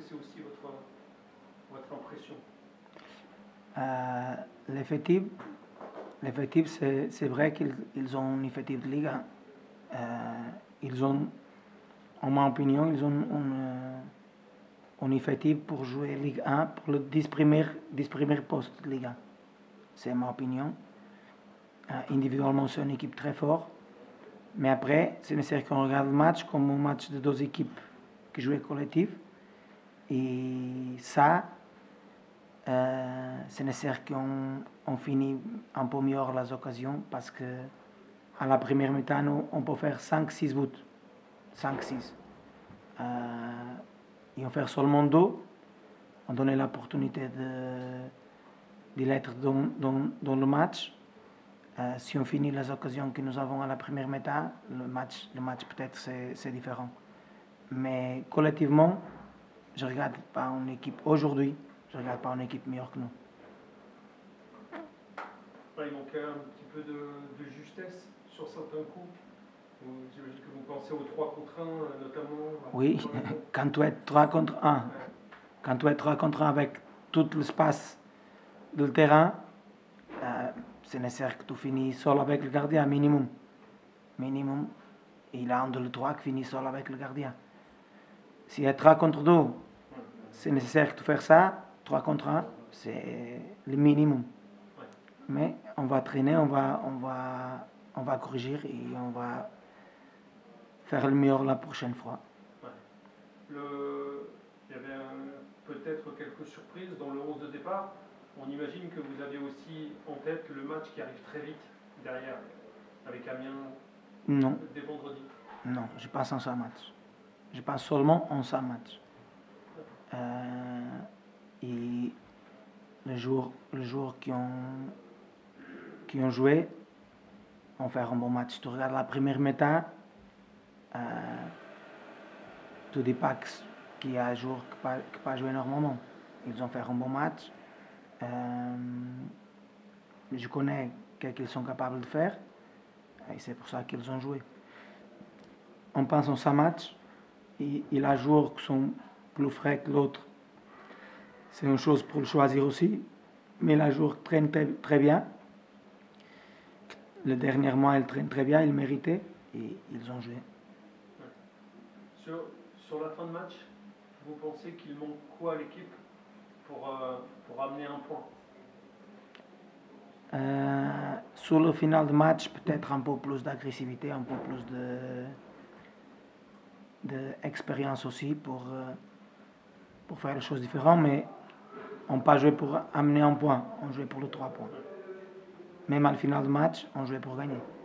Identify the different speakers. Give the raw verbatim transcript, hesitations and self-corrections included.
Speaker 1: c'est aussi votre, votre impression?
Speaker 2: Euh, l'effectif, l'effectif c'est, c'est vrai qu'ils ils ont un effectif de Ligue un. Euh, ils ont, en ma opinion, ils ont un, un effectif pour jouer Ligue un pour le dix premiers, dix premiers postes de Ligue un. C'est ma opinion. Euh, individuellement, c'est une équipe très forte. Mais après, c'est nécessaire qu'on regarde le match comme un match de deux équipes qui jouent collectif. Et ça, euh, c'est nécessaire qu'on on finisse un peu mieux les occasions parce que à la première mi-temps, on peut faire cinq six buts. cinq six. Euh, et on fait seulement deux. On donne l'opportunité de, de l'être dans, dans, dans le match. Euh, si on finit les occasions que nous avons à la première mi-temps, le match, le match peut-être c'est, c'est différent. Mais collectivement, je ne regarde pas une équipe aujourd'hui, je ne regarde pas une équipe meilleure que nous.
Speaker 1: Ouais, il manquait un petit peu de, de justesse sur certains coups. J'imagine que vous pensez aux trois contre un notamment.
Speaker 2: Oui, quand tu es trois contre un, ouais. Quand tu es trois contre un avec tout l'espace du terrain, euh, c'est nécessaire que tu finisses seul avec le gardien, minimum. Minimum. Il y a un de les trois qui finit seul avec le gardien. Si il y a trois contre deux, c'est nécessaire que tu fasses ça. trois contre un, c'est le minimum. Mais on va traîner, on va, on va, on va corriger et on va faire le meilleur la prochaine fois.
Speaker 1: Ouais. Le... Il y avait un... peut-être quelques surprises dans le onze de départ. On imagine que vous avez aussi en tête le match qui arrive très vite derrière, avec Amiens
Speaker 2: non.
Speaker 1: dès vendredi.
Speaker 2: Non, je pense en ça match. Je pense seulement en ça match. Euh, et le jour, le jour qui ont, qui ont joué, on fait un bon match. Tu regardes la première mi-temps, euh, tu dis pas qu'il y a un jour qui pas, qui pas joué normalement. Ils ont fait un bon match. Euh, je connais ce qu'ils sont capables de faire et c'est pour ça qu'ils ont joué. On pense en ça match. Et il y a des joueurs qui sont plus frais que l'autre. C'est une chose pour le choisir aussi. Mais les joueurs traînent très bien. Le dernier mois, ils traînent très bien, ils méritaient et ils ont joué.
Speaker 1: Ouais. Sur, sur la fin de match, vous pensez qu'il manque quoi à l'équipe pour, euh, pour amener un point?
Speaker 2: euh, Sur le final de match, peut-être un peu plus d'agressivité, un peu plus de d'expérience aussi pour, euh, pour faire les choses différentes, mais on n'a pas joué pour amener un point, on jouait pour les trois points. Même à la finale de match, on jouait pour gagner.